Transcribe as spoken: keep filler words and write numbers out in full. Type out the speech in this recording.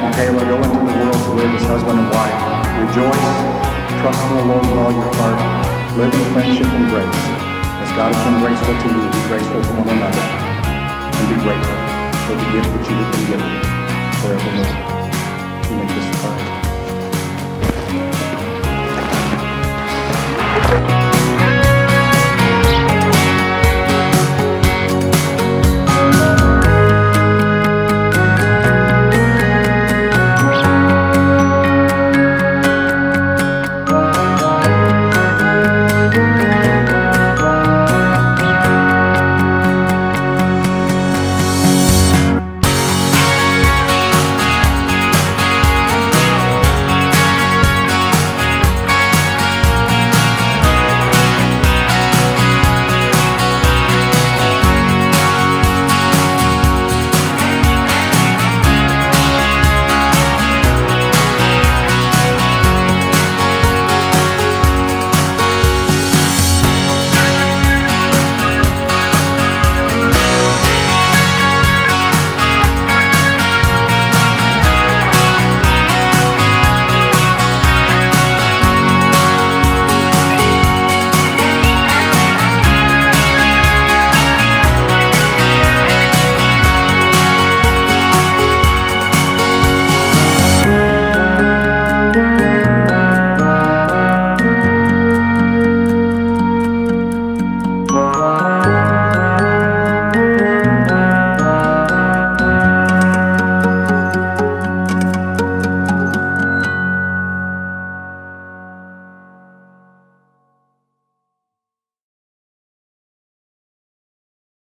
and Cayla go into the world to live as husband and wife. Rejoice, trust in the Lord with all your heart, live in friendship and grace. As God has been graceful to you, be graceful to one another, and be grateful for the gift that you have been given forevermore.